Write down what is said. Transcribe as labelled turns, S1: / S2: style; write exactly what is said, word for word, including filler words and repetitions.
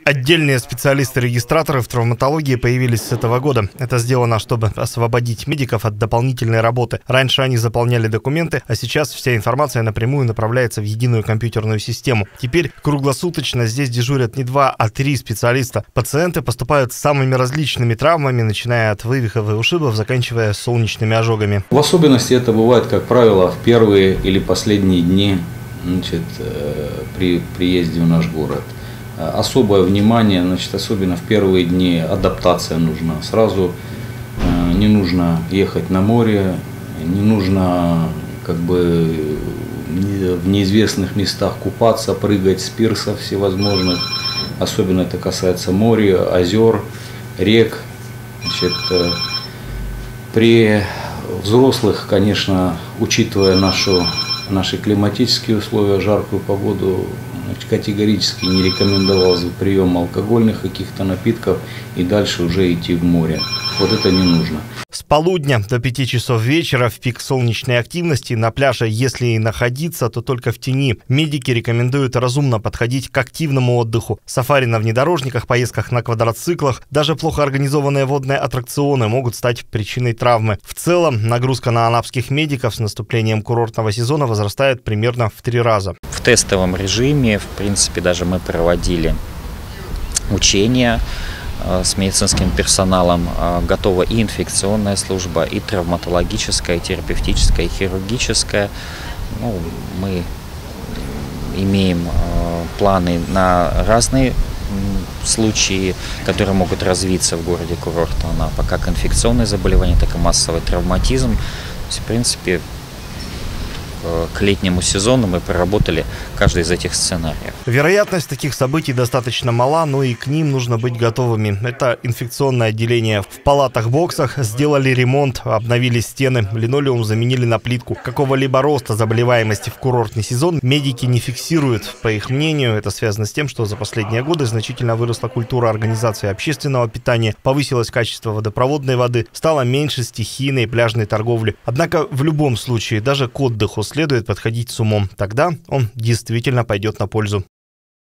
S1: Отдельные специалисты-регистраторы в травматологии появились с этого года. Это сделано, чтобы освободить медиков от дополнительной работы. Раньше они заполняли документы, а сейчас вся информация напрямую направляется в единую компьютерную систему. Теперь круглосуточно здесь дежурят не два, а три специалиста. Пациенты поступают с самыми различными травмами, начиная от вывихов и ушибов, заканчивая солнечными ожогами.
S2: В особенности это бывает, как правило, в первые или последние дни, значит, при приезде в наш город. Особое внимание, значит, особенно в первые дни адаптация нужна. Сразу э, не нужно ехать на море, не нужно как бы в неизвестных местах купаться, прыгать с пирсов всевозможных. Особенно это касается моря, озер, рек. Значит, э, при взрослых, конечно, учитывая нашу, наши климатические условия, жаркую погоду, категорически не рекомендовал прием алкогольных каких-то напитков и дальше уже идти в море. Вот это не нужно.
S1: С полудня до пяти часов вечера в пик солнечной активности на пляже, если и находиться, то только в тени. Медики рекомендуют разумно подходить к активному отдыху. Сафари на внедорожниках, поездках на квадроциклах, даже плохо организованные водные аттракционы могут стать причиной травмы. В целом, нагрузка на анапских медиков с наступлением курортного сезона возрастает примерно в три раза.
S3: В тестовом режиме, в принципе, даже мы проводили учения с медицинским персоналом. Готова и инфекционная служба, и травматологическая, и терапевтическая, и хирургическая. Ну, мы имеем планы на разные случаи, которые могут развиться в городе курорт Анапа, как инфекционные заболевания, так и массовый травматизм. То есть, в принципе, к летнему сезону мы проработали каждый из этих сценариев.
S1: Вероятность таких событий достаточно мала, но и к ним нужно быть готовыми. Это инфекционное отделение. В палатах-боксах сделали ремонт, обновили стены, линолеум заменили на плитку. Какого-либо роста заболеваемости в курортный сезон медики не фиксируют. По их мнению, это связано с тем, что за последние годы значительно выросла культура организации общественного питания, повысилось качество водопроводной воды, стало меньше стихийной пляжной торговли. Однако в любом случае, даже к отдыху следует подходить с умом. Тогда он действительно пойдет на пользу.